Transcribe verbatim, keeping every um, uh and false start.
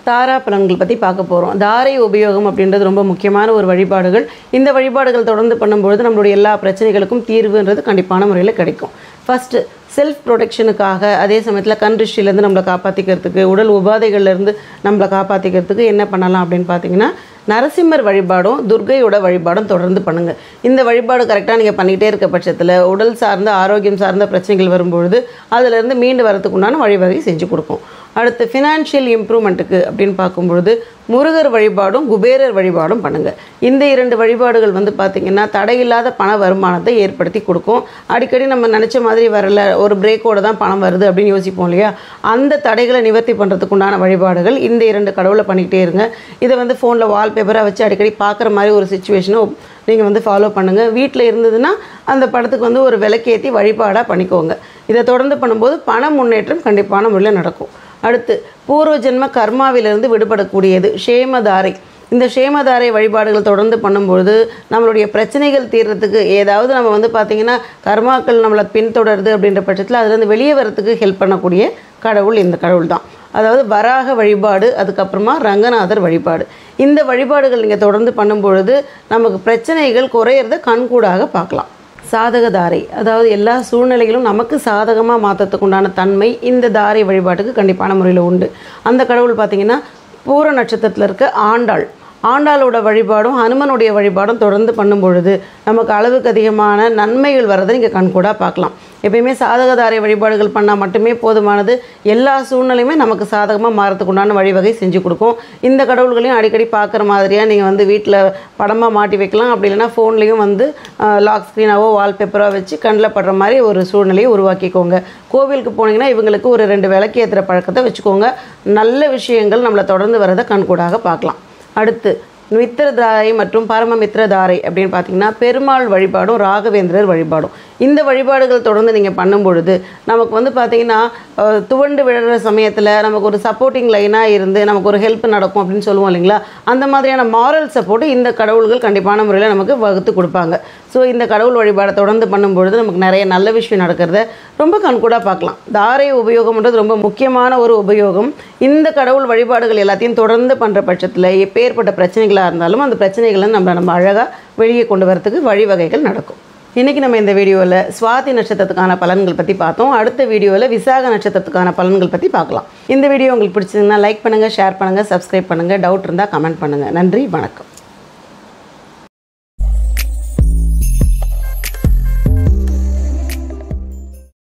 தாரா பலன்கள் பற்றி பார்க்க போகிறோம். தாரை உபயோகம் அப்படின்றது ரொம்ப முக்கியமான ஒரு வழிபாடுகள். இந்த வழிபாடுகள் தொடர்ந்து பண்ணும்பொழுது நம்மளுடைய எல்லா பிரச்சனைகளுக்கும் தீர்வுன்றது கண்டிப்பான முறையில் கிடைக்கும். ஃபஸ்ட்டு செல்ஃப் ப்ரொடெக்ஷனுக்காக, அதே சமயத்தில் கண் திருஷ்டிலேருந்து நம்மளை காப்பாற்றிக்கிறதுக்கு, உடல் உபாதைகள்லேருந்து நம்மளை காப்பாற்றிக்கிறதுக்கு என்ன பண்ணலாம் அப்படின்னு பார்த்தீங்கன்னா, நரசிம்மர் வழிபாடும் துர்க்கையோட வழிபாடும் தொடர்ந்து பண்ணுங்கள். இந்த வழிபாடு கரெக்டாக நீங்கள் பண்ணிகிட்டே இருக்க பட்சத்தில் உடல் சார்ந்த ஆரோக்கியம் சார்ந்த பிரச்சனைகள் வரும்பொழுது அதிலேருந்து மீண்டு வரதுக்கு உண்டான வழிவகை செஞ்சு கொடுக்கும். அடுத்து ஃபினான்ஷியல் இம்ப்ரூவ்மெண்ட்டுக்கு அப்படின்னு பார்க்கும்பொழுது முருகர் வழிபாடும் குபேரர் வழிபாடும் பண்ணுங்கள். இந்த இரண்டு வழிபாடுகள் வந்து பார்த்திங்கன்னா தடையில்லாத பண வருமானத்தை ஏற்படுத்தி கொடுக்கும். அடிக்கடி நம்ம நினச்ச மாதிரி வரல, ஒரு பிரேக்கோடு தான் பணம் வருது அப்படின்னு யோசிப்போம் இல்லையா, அந்த தடைகளை நிவர்த்தி பண்ணுறதுக்கு உண்டான வழிபாடுகள் இந்த இரண்டு கடவுளை பண்ணிக்கிட்டே இருங்க. இதை வந்து ஃபோனில் வால்பேப்பராக வச்சு அடிக்கடி பார்க்குற மாதிரி ஒரு சுச்சுவேஷனை நீங்கள் வந்து ஃபாலோ பண்ணுங்கள். வீட்டில் இருந்ததுன்னா அந்த படத்துக்கு வந்து ஒரு விளக்கேற்றி வழிபாடாக பண்ணிக்கோங்க. இதை தொடர்ந்து பண்ணும்போது பண முன்னேற்றம் கண்டிப்பான முறையில் நடக்கும். அடுத்து பூர்வ ஜென்ம கர்மாவிலிருந்து விடுபடக்கூடியது ஷேமதாரை. இந்த ஷேமதாரை வழிபாடுகள் தொடர்ந்து பண்ணும்பொழுது நம்மளுடைய பிரச்சனைகள் தீர்றதுக்கு, ஏதாவது நம்ம வந்து பார்த்திங்கன்னா கர்மாக்கள் நம்மளை பின்தொடருது அப்படின்ற பட்சத்தில் அதுலேருந்து வெளியே வரத்துக்கு ஹெல்ப் பண்ணக்கூடிய கடவுள் இந்த கடவுள் தான். அதாவது வராக வழிபாடு, அதுக்கப்புறமா ரங்கநாதர் வழிபாடு. இந்த வழிபாடுகள் நீங்கள் தொடர்ந்து பண்ணும்பொழுது நமக்கு பிரச்சனைகள் குறையிறத கண்கூடாக பார்க்கலாம். சாதகதாரை, அதாவது எல்லா சூழ்நிலைகளும் நமக்கு சாதகமாக மாற்றத்துக்கு உண்டான தன்மை இந்த தாரை வழிபாட்டுக்கு கண்டிப்பான முறையில் உண்டு. அந்த கடவுள் பார்த்திங்கன்னா பூர நட்சத்திரத்தில் இருக்க ஆண்டாள், ஆண்டாளோட வழிபாடும் ஹனுமனுடைய வழிபாடும் தொடர்ந்து பண்ணும் பொழுது நமக்கு அளவுக்கு அதிகமான நன்மைகள் வரதை நீங்கள் கண்கூடாக பார்க்கலாம். எப்பயுமே சாதகதாரை வழிபாடுகள் பண்ணால் மட்டுமே போதுமானது. எல்லா சூழ்நிலையுமே நமக்கு சாதகமாக மாறத்துக்கு உண்டான வழிவகை செஞ்சு கொடுக்கும். இந்த கடவுள்களையும் அடிக்கடி பார்க்குற மாதிரியாக நீங்கள் வந்து வீட்டில் படமாக மாட்டி வைக்கலாம். அப்படி இல்லைனா ஃபோன்லேயும் வந்து லாக் ஸ்க்ரீனாவோ வால்பேப்பராக வச்சு கண்ணில் படுற மாதிரி ஒரு சூழ்நிலையை உருவாக்கிக்கோங்க. கோவிலுக்கு போனீங்கன்னா இவங்களுக்கு ஒரு ரெண்டு விளக்கு ஏற்றுற பழக்கத்தை வச்சுக்கோங்க. நல்ல விஷயங்கள் நம்மளை தொடர்ந்து வரதை கண்கூடாக பார்க்கலாம். அடுத்து மித்திரதாரை மற்றும் பரமமித்திரதாரை அப்படின்னு பார்த்தீங்கன்னா பெருமாள் வழிபாடும் ராகவேந்திரர் வழிபாடும். இந்த வழிபாடுகள் தொடர்ந்து நீங்கள் பண்ணும் பொழுது நமக்கு வந்து பார்த்திங்கன்னா துவண்டு விழுற சமயத்தில் நமக்கு ஒரு சப்போர்ட்டிங் லைனாக இருந்து நமக்கு ஒரு ஹெல்ப் நடக்கும் அப்படின்னு சொல்லுவோம் இல்லைங்களா, அந்த மாதிரியான மாரல் சப்போர்ட்டு இந்த கடவுள்கள் கண்டிப்பான முறையில் நமக்கு வகுத்து கொடுப்பாங்க. ஸோ இந்த கடவுள் வழிபாடை தொடர்ந்து பண்ணும்பொழுது நமக்கு நிறைய நல்ல விஷயம் நடக்கிறத ரொம்ப கண்கூடாக பார்க்கலாம். தாரை உபயோகம்ன்றது ரொம்ப முக்கியமான ஒரு உபயோகம். இந்த கடவுள் வழிபாடுகள் எல்லாத்தையும் தொடர்ந்து பண்ணுற பட்சத்தில் எப்பேற்பட்ட பிரச்சனைகளாக இருந்தாலும் அந்த பிரச்சனைகளை நம்ம நம்ம அழகாக வெளியே கொண்டு வரத்துக்கு வழிவகைகள் நடக்கும். இன்றைக்கி நம்ம இந்த வீடியோவில் சுவாதி நட்சத்திரத்துக்கான பலன்கள் பற்றி பார்த்தோம். அடுத்த வீடியோவில் விசாக நட்சத்திரத்துக்கான பலன்கள் பற்றி பார்க்கலாம். இந்த வீடியோ உங்களுக்கு பிடிச்சிருந்தா லைக் பண்ணுங்கள், ஷேர் பண்ணுங்கள், சப்ஸ்கிரைப் பண்ணுங்கள். டவுட் இருந்தால் கமெண்ட் பண்ணுங்கள். நன்றி, வணக்கம்.